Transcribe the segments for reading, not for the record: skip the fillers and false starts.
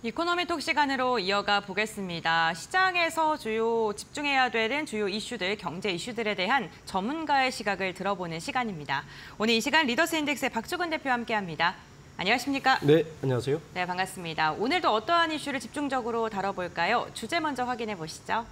이코노미톡 시간으로 이어가 보겠습니다. 시장에서 집중해야 되는 주요 이슈들, 경제 이슈들에 대한 전문가의 시각을 들어보는 시간입니다. 오늘 이 시간 리더스 인덱스의 박주근 대표와 함께합니다. 안녕하십니까? 네, 안녕하세요. 네, 반갑습니다. 오늘도 어떠한 이슈를 집중적으로 다뤄볼까요? 주제 먼저 확인해 보시죠.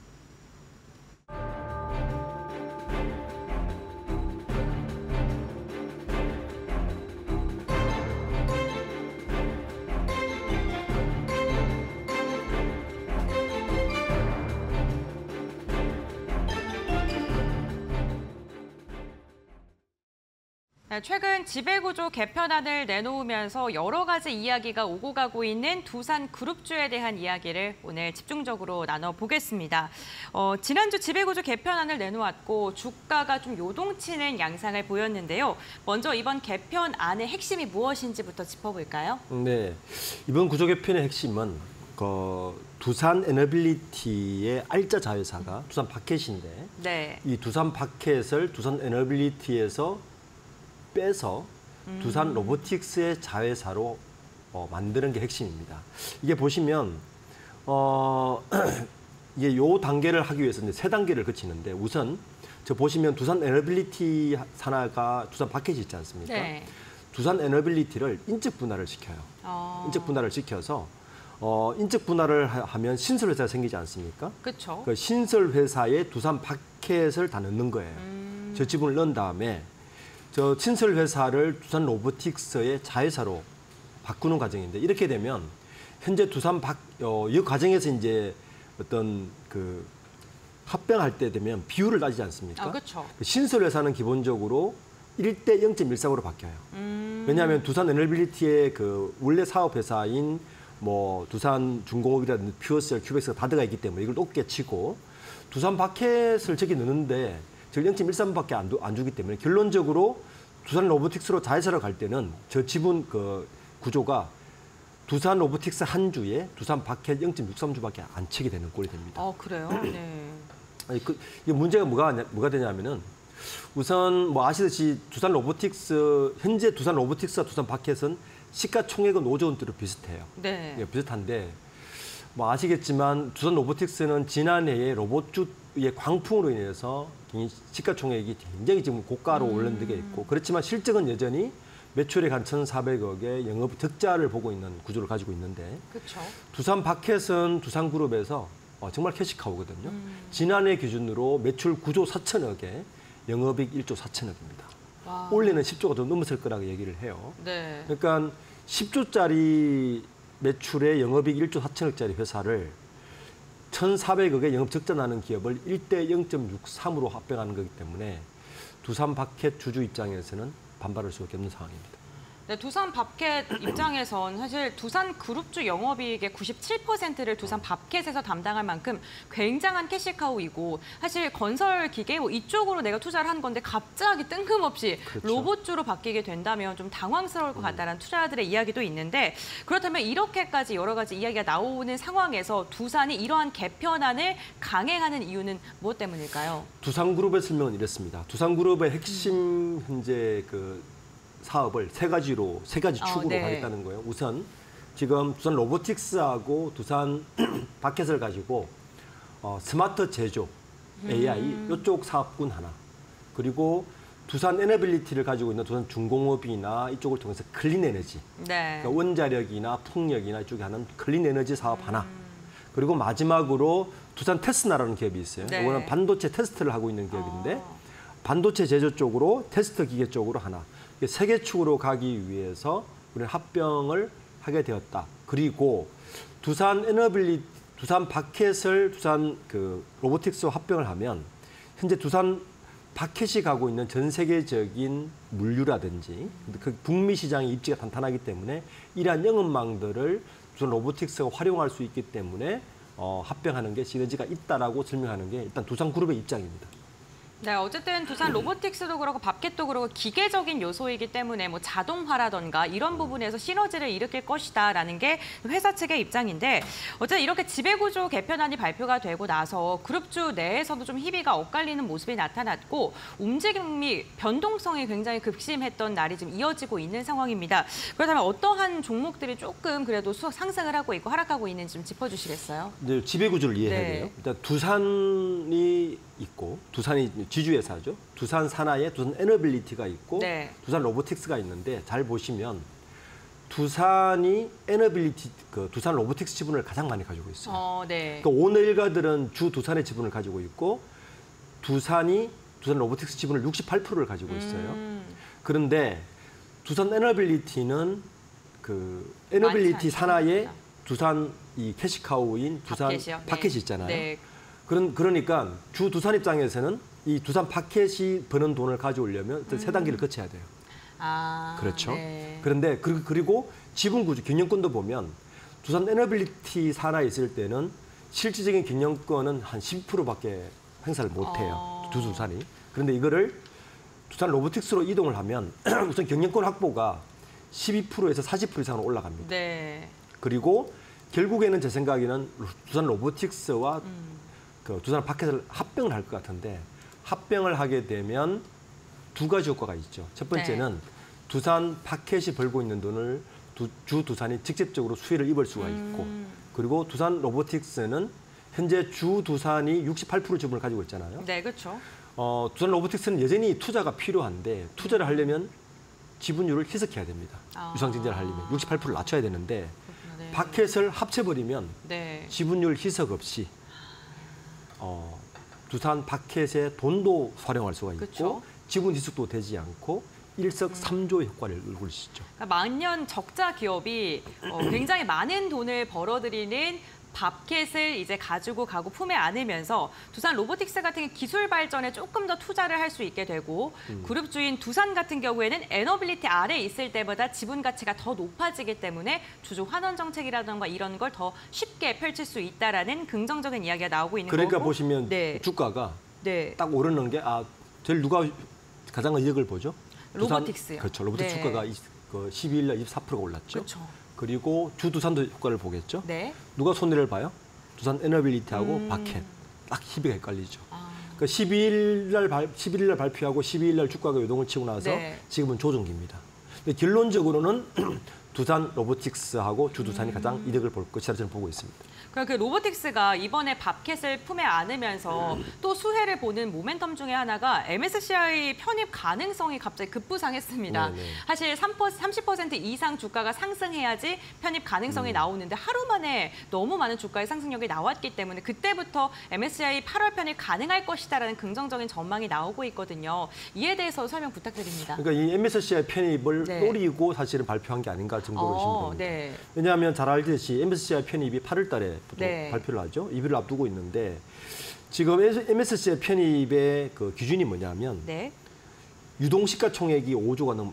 최근 지배구조 개편안을 내놓으면서 여러 가지 이야기가 오고 가고 있는 두산그룹주에 대한 이야기를 오늘 집중적으로 나눠보겠습니다. 지난주 지배구조 개편안을 내놓았고 주가가 좀 요동치는 양상을 보였는데요. 먼저 이번 개편안의 핵심이 무엇인지부터 짚어볼까요? 네, 이번 구조 개편의 핵심은 두산 에너빌리티의 알짜 자회사가 두산 바켓인데 네. 이 두산 바켓을 두산 에너빌리티에서 빼서 두산 로보틱스의 자회사로 만드는 게 핵심입니다. 이게 보시면 이게 요 단계를 하기 위해서 이제 세 단계를 거치는데 우선 저 보시면 두산 에너빌리티 산하가 두산 바켓이 있지 않습니까? 네. 두산 에너빌리티를 인적 분할을 시켜요. 인적 분할을 시켜서 인적 분할을 하면 신설 회사가 생기지 않습니까? 그렇죠. 그 신설 회사에 두산 바켓을 다 넣는 거예요. 저 지분을 넣은 다음에 저 신설 회사를 두산 로보틱스의 자회사로 바꾸는 과정인데 이렇게 되면 현재 이 과정에서 이제 어떤 그 합병할 때 되면 비율을 따지지 않습니까? 그렇죠. 신설 회사는 기본적으로 1대 0.14으로 바뀌어요. 왜냐하면 두산 에너빌리티의 그 원래 사업 회사인 뭐 두산 중공업이라든지 퓨어셀, 큐백스가 다 들어가 있기 때문에 이걸 높게 치고 두산 바켓을 저기 넣는데 즉 0.13밖에 안 주기 때문에 결론적으로 두산 로보틱스로 자회사로 갈 때는 저 지분 그 구조가 두산 로보틱스 한 주에 두산 바켓 0.63주밖에 안 치게 되는 꼴이 됩니다. 그래요? 네. 아니, 이 문제가 뭐가 되냐면은 우선 뭐 아시듯이 현재 두산 로보틱스와 두산 바켓은 시가총액은 5조 원대로 비슷해요. 네. 예, 비슷한데 뭐 아시겠지만 두산 로보틱스는 지난해에 로봇주의 광풍으로 인해서 시가총액이 굉장히 지금 고가로 올른 데가 있고 그렇지만 실적은 여전히 매출액 한 1,400억의 영업 적자를 보고 있는 구조를 가지고 있는데 그렇죠. 두산 바켓은 두산그룹에서 정말 캐시카우거든요. 지난해 기준으로 매출 9조 4천억에 영업이익 1조 4천억입니다. 와. 올해는 10조가 더 넘었을 거라고 얘기를 해요. 네. 그러니까 10조짜리 매출에 영업이익 1조 4천억짜리 회사를 1,400억의 영업 적자 나는 기업을 1대 0.63으로 합병하는 거기 때문에 두산 바켓 주주 입장에서는 반발할 수밖에 없는 상황입니다. 네, 두산 바켓 입장에선 사실 두산 그룹주 영업이익의 97%를 두산 바켓에서 담당할 만큼 굉장한 캐시카우이고 사실 건설 기계 이쪽으로 내가 투자를 한 건데 갑자기 뜬금없이 그렇죠. 로봇주로 바뀌게 된다면 좀 당황스러울 것 같다는 투자자들의 이야기도 있는데 그렇다면 이렇게까지 여러 가지 이야기가 나오는 상황에서 두산이 이러한 개편안을 강행하는 이유는 무엇 때문일까요? 두산그룹의 설명은 이렇습니다. 두산그룹의 핵심 현재 그 사업을 세 가지 축으로 네. 하겠다는 거예요. 우선 지금 두산 로보틱스하고 두산 바켓을 가지고 스마트 제조, AI 이쪽 사업군 하나 그리고 두산 에너빌리티를 가지고 있는 두산 중공업이나 이쪽을 통해서 클린 에너지, 네. 그러니까 원자력이나 풍력이나 이쪽에 하는 클린 에너지 사업 하나 그리고 마지막으로 두산 테스나라는 기업이 있어요. 네. 이거는 반도체 테스트를 하고 있는 기업인데 반도체 제조 쪽으로 테스트 기계 쪽으로 하나 세 개 축으로 가기 위해서 우리는 합병을 하게 되었다. 그리고 두산 바켓을 두산 로보틱스와 합병을 하면 현재 두산 바켓이 가고 있는 전 세계적인 물류라든지 그 북미 시장의 입지가 탄탄하기 때문에 이러한 영업망들을 두산 로보틱스가 활용할 수 있기 때문에 합병하는 게 시너지가 있다라고 설명하는 게 일단 두산그룹의 입장입니다. 네, 어쨌든 두산 로보틱스도 그렇고 밥캣도 그렇고 기계적인 요소이기 때문에 뭐 자동화라던가 이런 부분에서 시너지를 일으킬 것이다라는 게 회사 측의 입장인데 어쨌든 이렇게 지배구조 개편안이 발표가 되고 나서 그룹주 내에서도 좀 희비가 엇갈리는 모습이 나타났고 움직임이 변동성이 굉장히 급심했던 날이 지금 이어지고 있는 상황입니다. 그렇다면 어떠한 종목들이 조금 그래도 상승을 하고 있고 하락하고 있는지 좀 짚어주시겠어요? 네, 지배구조를 이해해야 네. 돼요. 일단 두산이 있고, 두산이 지주회사죠. 두산 산하에 두산 에너빌리티가 있고, 네. 두산 로보틱스가 있는데 잘 보시면 두산이 에너빌리티, 두산 로보틱스 지분을 가장 많이 가지고 있어요. 네. 그러니까 오너 일가들은 주 두산의 지분을 가지고 있고, 두산 로보틱스 지분을 68%를 가지고 있어요. 그런데 두산 에너빌리티는 그 에너빌리티 산하에 두산 이 캐시카우인 두산 팟캣이 있잖아요. 네. 그러니까 주 두산 입장에서는 이 두산 팟캣이 버는 돈을 가져오려면 세 단계를 거쳐야 돼요. 그렇죠. 네. 그런데 그리고 지분 구조, 경영권도 보면 두산 에너빌리티 산하에 있을 때는 실질적인 경영권은 한 12%밖에 행사를 못해요. 두산이. 그런데 이거를 두산 로보틱스로 이동을 하면 우선 경영권 확보가 12%에서 40% 이상으로 올라갑니다. 네. 그리고 결국에는 제 생각에는 두산 로보틱스와 그 두산 팟캣을 합병을 할 것 같은데 합병을 하게 되면 두 가지 효과가 있죠. 첫 번째는 네. 두산 팟캣이 벌고 있는 돈을 주 두산이 직접적으로 수혜를 입을 수가 있고 그리고 두산 로보틱스는 현재 주 두산이 68% 지분을 가지고 있잖아요. 네, 그렇죠. 두산 로보틱스는 여전히 투자가 필요한데 투자를 하려면 지분율을 희석해야 됩니다. 유상증자를 하려면 68%를 낮춰야 되는데 네. 팟캣을 합쳐버리면 네. 지분율 희석 없이 두산 팟캣의 돈도 활용할 수가 있고 그쵸. 지분 희석도 되지 않고 일석삼조의 효과를 이룰 수 있죠. 그러니까 만년 적자 기업이 굉장히 많은 돈을 벌어들이는 밥캣을 이제 가지고 가고 품에 안으면서 두산 로보틱스 같은 게 기술 발전에 조금 더 투자를 할 수 있게 되고 그룹주인 두산 같은 경우에는 에너빌리티 아래에 있을 때보다 지분 가치가 더 높아지기 때문에 주주 환원 정책이라든가 이런 걸 더 쉽게 펼칠 수 있다라는 긍정적인 이야기가 나오고 있는 그러니까 거고. 보시면 네. 주가가 네. 딱 오르는 게 제일 누가 가장 이득을 보죠? 로보틱스요. 그렇죠. 로보틱스 네. 주가가 12일 날 24%가 올랐죠. 그렇죠. 그리고 주 두산도 효과를 보겠죠. 네. 누가 손해를 봐요? 두산 에너빌리티하고 팟캣. 딱 희비가 헷갈리죠. 그러니까 11일 날 발표하고 12일 날 주가가 요동을 치고 나서 네. 지금은 조정기입니다. 근데 결론적으로는 두산 로보틱스하고 주 두산이 가장 이득을 볼 것이라 저는 보고 있습니다. 그러니까 그 로보틱스가 이번에 밥캣을 품에 안으면서 또 수혜를 보는 모멘텀 중에 하나가 MSCI 편입 가능성이 갑자기 급부상했습니다. 네네. 사실 30% 이상 주가가 상승해야지 편입 가능성이 나오는데 하루 만에 너무 많은 주가의 상승력이 나왔기 때문에 그때부터 MSCI 8월 편입 가능할 것이다라는 긍정적인 전망이 나오고 있거든요. 이에 대해서 설명 부탁드립니다. 그러니까 이 MSCI 편입을 네. 노리고 사실은 발표한 게 아닌가 정도로 보시면 됩니다. 네. 왜냐하면 잘 알듯이 MSCI 편입이 8월 달에 네. 발표를 하죠. 입일을 앞두고 있는데 지금 MSCI 편입의 그 기준이 뭐냐면 네. 유동시가총액이 5조가 넘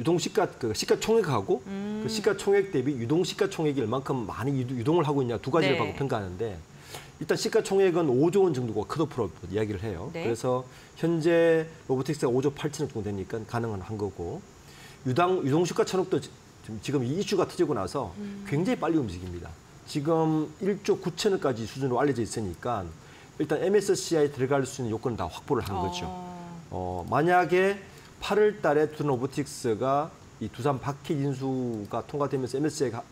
시가총액하고 그 시가총액 대비 유동시가총액이 얼만큼 많이 유동을 하고 있냐 두 가지를 네. 갖고 평가하는데 일단 시가총액은 5조 원 정도가 컷오프로 이야기를 해요. 네. 그래서 현재 로보틱스가 5조 8천억 정도 되니까 가능한 거고 유동시가총액도 지금 이 이슈가 터지고 나서 굉장히 빨리 움직입니다. 지금 1조 9천억까지 수준으로 알려져 있으니까 일단 MSCI에 들어갈 수 있는 요건을 다 확보를 한 거죠. 만약에 8월 달에 두산 로보틱스가 이 두산 팟캣 인수가 통과되면서 MSCI가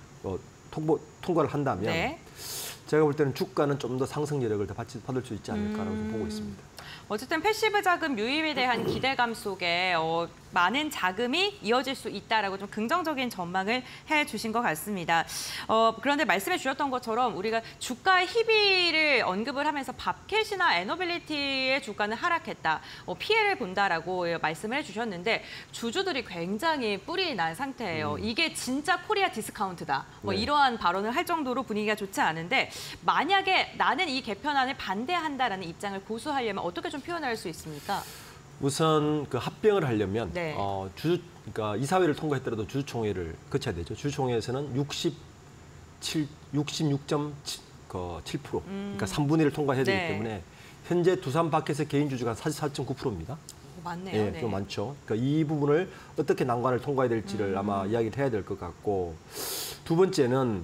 통과를 한다면 네. 제가 볼 때는 주가는 좀 더 상승 여력을 더 받을 수 있지 않을까라고 좀 보고 있습니다. 어쨌든 패시브 자금 유입에 대한 기대감 속에 많은 자금이 이어질 수 있다라고 좀 긍정적인 전망을 해주신 것 같습니다. 그런데 말씀해 주셨던 것처럼 우리가 주가의 희비를 언급을 하면서 밥캣이나 에너빌리티의 주가는 하락했다, 피해를 본다라고 말씀을 해주셨는데 주주들이 굉장히 뿔이 난 상태예요. 이게 진짜 코리아 디스카운트다. 네. 이러한 발언을 할 정도로 분위기가 좋지 않은데 만약에 나는 이 개편안을 반대한다라는 입장을 고수하려면 어떻게 좀 표현할 수 있습니까? 우선 그 합병을 하려면 네. 그러니까 이사회를 통과했더라도 주주총회를 거쳐야 되죠. 주주총회에서는 66.7%, 그러니까 3분의 1을 통과해야 되기 네. 때문에 현재 두산 파켓의 개인 주주가 44.9%입니다. 맞네요. 예, 네. 좀 많죠. 그러니까 이 부분을 어떻게 난관을 통과해야 될지를 아마 이야기를 해야 될 것 같고, 두 번째는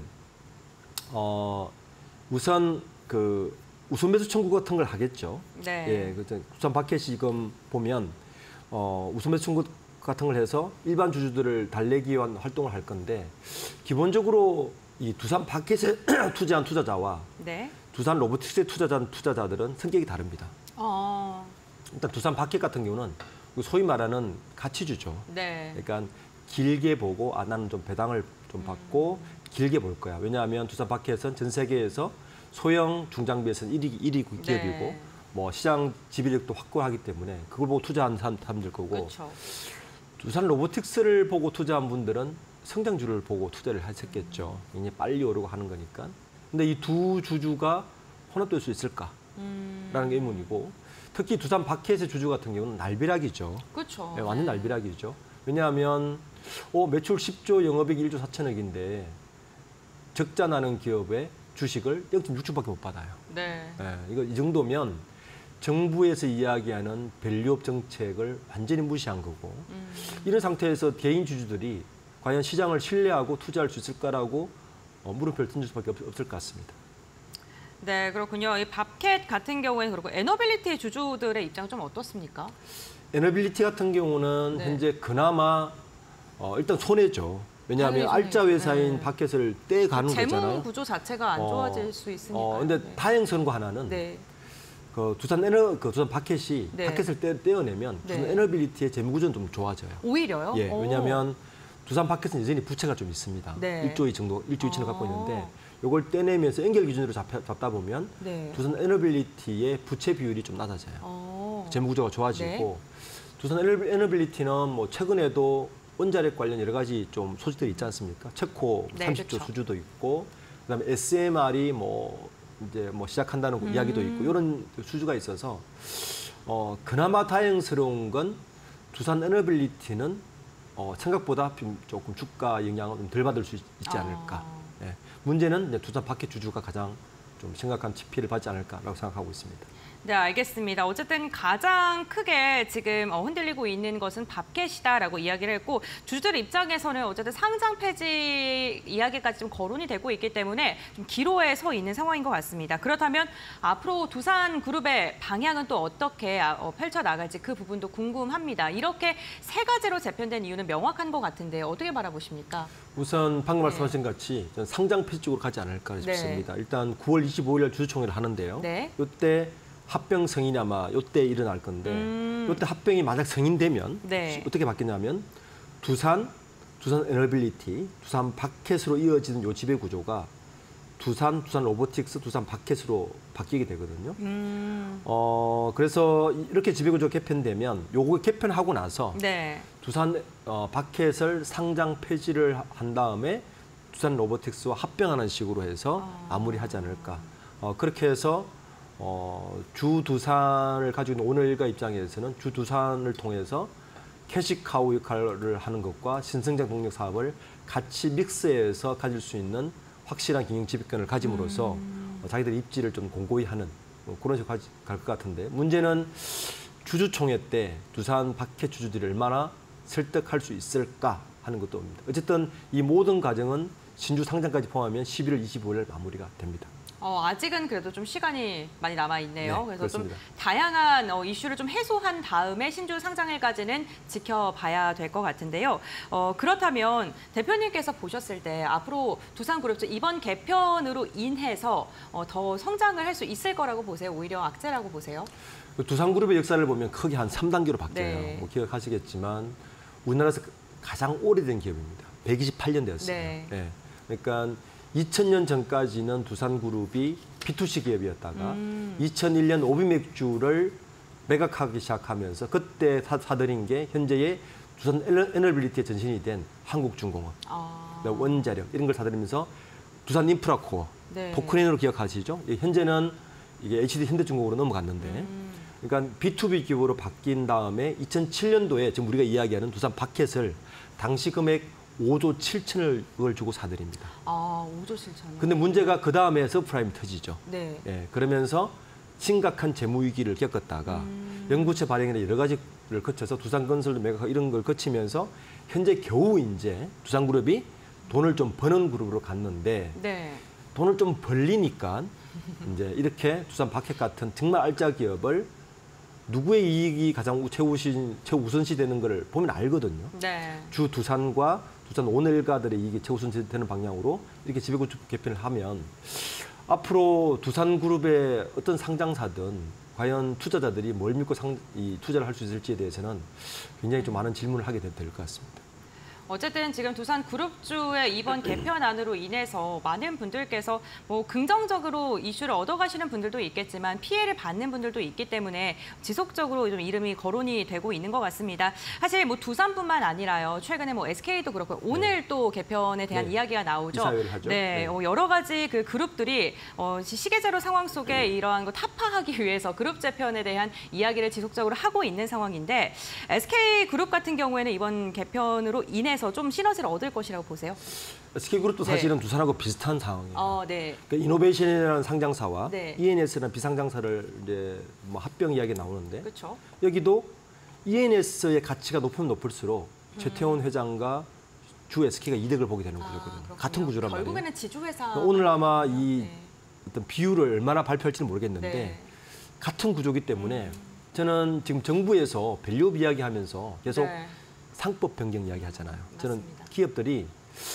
우선 그 우선 매수 청구 같은 걸 하겠죠. 네. 예, 그 두산 파켓이 지금 보면 우선 매수 청구 같은 걸 해서 일반 주주들을 달래기 위한 활동을 할 건데, 기본적으로 이 두산 파켓에 투자한 투자자와 네. 두산 로보틱스에 투자한 투자자들은 성격이 다릅니다. 일단 두산 파켓 같은 경우는 소위 말하는 가치주죠. 네. 그러니까 길게 보고 나는 좀 배당을 좀 받고 길게 볼 거야. 왜냐하면 두산 파켓은 전 세계에서 소형 중장비에서는 1위 기업이고 네. 뭐 시장 지배력도 확고하기 때문에 그걸 보고 투자한 사람들 거고, 그렇죠. 두산 로보틱스를 보고 투자한 분들은 성장주를 보고 투자를 하셨겠죠. 이제 빨리 오르고 하는 거니까. 근데 이 두 주주가 혼합될 수 있을까라는 게 의문이고, 특히 두산 파켓의 주주 같은 경우는 날벼락이죠. 그렇죠. 네, 완전 날벼락이죠. 왜냐하면 매출 10조, 영업이익 1조 4천억인데 적자 나는 기업의 주식을 0.6주밖에 못 받아요. 네. 네, 이 정도면 정부에서 이야기하는 밸류업 정책을 완전히 무시한 거고, 이런 상태에서 개인 주주들이 과연 시장을 신뢰하고 투자할 수 있을까라고 물음표를 던질 수밖에 없을 것 같습니다. 네, 그렇군요. 이 밥캣 같은 경우에는 그렇고 에너빌리티 주주들의 입장 좀 어떻습니까? 에너빌리티 같은 경우는 네. 현재 그나마 일단 손해죠. 왜냐하면 당연히 알짜 회사인 네. 파켓을 떼가는 재무 거잖아요. 구조 자체가 안 좋아질 수 있으니까. 근데 다행스러운 거 하나는 네. 두산 파켓이 네. 파켓을 떼어내면 네. 두산 에너빌리티의 재무 구조는 좀 좋아져요. 오히려요? 예, 오. 왜냐하면 두산 파켓은 여전히 부채가 좀 있습니다. 네. 1조 2천을 갖고 있는데 이걸 떼내면서 연결 기준으로 잡다 보면 네. 두산 에너빌리티의 부채 비율이 좀 낮아져요. 재무 구조가 좋아지고, 네. 두산 에너빌리티는 뭐 최근에도 원자력 관련 여러 가지 좀 소식들이 있지 않습니까? 체코 네, 30조 그렇죠. 수주도 있고, 그다음에 SMR이 이제 이야기한다는 이야기도 있고, 이런 수주가 있어서 그나마 다행스러운 건 두산 에너빌리티는 생각보다 조금 주가 영향을 좀 덜 받을 수 있지 않을까. 예. 문제는 이제 두산 파켓 주주가 가장 좀 심각한 피해를 받지 않을까라고 생각하고 있습니다. 네, 알겠습니다. 어쨌든 가장 크게 지금 흔들리고 있는 것은 밥캣이다라고 이야기를 했고, 주주들 입장에서는 어쨌든 상장 폐지 이야기까지 좀 거론이 되고 있기 때문에 좀 기로에 서 있는 상황인 것 같습니다. 그렇다면 앞으로 두산그룹의 방향은 또 어떻게 펼쳐나갈지 그 부분도 궁금합니다. 이렇게 세 가지로 재편된 이유는 명확한 것 같은데 어떻게 바라보십니까? 우선 방금 말씀하신 같이 저는 상장 폐지 쪽으로 가지 않을까 싶습니다. 네. 일단 9월 25일 날 주주총회를 하는데요. 네. 이때 합병 승인이 아마 이때 일어날 건데, 이때 합병이 만약 승인되면 네. 어떻게 바뀌냐면 두산 에너빌리티, 두산 파켓으로 이어지는 요 지배 구조가 두산 로보틱스, 두산 파켓으로 바뀌게 되거든요. 그래서 이렇게 지배 구조 개편되면 요거 개편하고 나서 네. 두산 파켓을 상장 폐지를 한 다음에 두산 로보틱스와 합병하는 식으로 해서 마무리하지 않을까. 그렇게 해서 주 두산을 가지고 있는 오너일가 입장에서는 주 두산을 통해서 캐시카우 역할을 하는 것과 신성장 동력 사업을 같이 믹스해서 가질 수 있는 확실한 경영 지배권을 가짐으로써 자기들의 입지를 좀 공고히 하는 그런 식으로 갈 것 같은데, 문제는 주주총회 때 두산 파켓 주주들이 얼마나 설득할 수 있을까 하는 것도 옵니다. 어쨌든 이 모든 과정은 신주 상장까지 포함하면 11월 25일 마무리가 됩니다. 아직은 그래도 좀 시간이 많이 남아있네요. 네, 그래서 그렇습니다. 좀 다양한 이슈를 좀 해소한 다음에 신주 상장일까지는 지켜봐야 될 것 같은데요. 그렇다면 대표님께서 보셨을 때 앞으로 두산그룹 이번 개편으로 인해서 더 성장을 할 수 있을 거라고 보세요? 오히려 악재라고 보세요? 두산그룹의 역사를 보면 크게 한 3단계로 바뀌어요. 네. 뭐 기억하시겠지만 우리나라에서 가장 오래된 기업입니다. 128년 되었어요. 네. 네. 그러니까 2000년 전까지는 두산그룹이 B2C 기업이었다가 2001년 오비맥주를 매각하기 시작하면서 그때 사들인 게 현재의 두산 에너빌리티의 전신이 된 한국중공업, 원자력 이런 걸 사들이면서 두산 인프라코어, 네. 포크레인으로 기억하시죠? 현재는 이게 HD 현대중공업으로 넘어갔는데, 그러니까 B2B 기업으로 바뀐 다음에 2007년도에 지금 우리가 이야기하는 두산 파켓을 당시 금액 5조 7천억을 주고 사들입니다. 5조 7천. 근데 문제가 그 다음에 서프라임이 터지죠. 네. 예, 그러면서 심각한 재무 위기를 겪었다가 연구체 발행이나 여러 가지를 거쳐서 두산건설도 매각하고 이런 걸 거치면서 현재 겨우 이제 두산그룹이 돈을 좀 버는 그룹으로 갔는데 네. 돈을 좀 벌리니까 이제 이렇게 두산 박해 같은 정말 알짜 기업을 누구의 이익이 가장 최우선시 되는 걸 보면 알거든요. 네. 주 두산과 두산 오늘가들의 이익이 최우선시 되는 방향으로 이렇게 지배구조 개편을 하면 앞으로 두산그룹의 어떤 상장사든 과연 투자자들이 뭘 믿고 이 투자를 할 수 있을지에 대해서는 굉장히 좀 많은 질문을 하게 될 것 같습니다. 어쨌든 지금 두산그룹주의 이번 개편안으로 인해서 많은 분들께서 뭐 긍정적으로 이슈를 얻어가시는 분들도 있겠지만 피해를 받는 분들도 있기 때문에 지속적으로 좀 이름이 거론이 되고 있는 것 같습니다. 사실 뭐 두산뿐만 아니라요. 최근에 뭐 SK도 그렇고 오늘 또 개편에 대한 이야기가 나오죠. 이사회를 하죠. 네, 여러 가지 그 그룹들이 시계제로 상황 속에 이러한 거 타파하기 위해서 그룹 재편에 대한 이야기를 지속적으로 하고 있는 상황인데 SK그룹 같은 경우에는 이번 개편으로 인해 좀 시너지를 얻을 것이라고 보세요? SK그룹도 사실은 두산하고 비슷한 상황이에요. 네. 그러니까 이노베이션이라는 상장사와 네. ENS라는 비상장사를 이제 뭐 합병 이야기 나오는데 그렇죠. 여기도 ENS의 가치가 높으면 높을수록 최태원 회장과 주 SK가 이득을 보게 되는 구조거든요. 같은 구조란 말이에요. 결국에는 지주회사. 오늘 아마 이 어떤 비율을 얼마나 발표할지는 모르겠는데 네. 같은 구조기 때문에 저는 지금 정부에서 밸류업 이야기하면서 계속 네. 상법 변경 이야기 하잖아요. 저는 맞습니다. 기업들이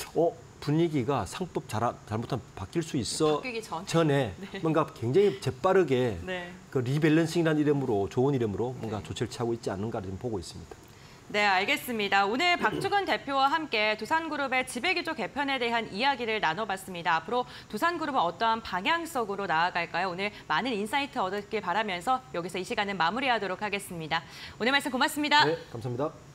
분위기가 상법 잘못하면 바뀔 수 있어 바뀌기 전에 네. 뭔가 굉장히 재빠르게 네. 그 리밸런싱이라는 이름으로 좋은 이름으로 뭔가 조치를 취하고 있지 않은가를 지금 보고 있습니다. 네, 알겠습니다. 오늘 박주근 대표와 함께 두산그룹의 지배구조 개편에 대한 이야기를 나눠봤습니다. 앞으로 두산그룹은 어떠한 방향성으로 나아갈까요? 오늘 많은 인사이트 얻었길 바라면서 여기서 이 시간은 마무리하도록 하겠습니다. 오늘 말씀 고맙습니다. 네, 감사합니다.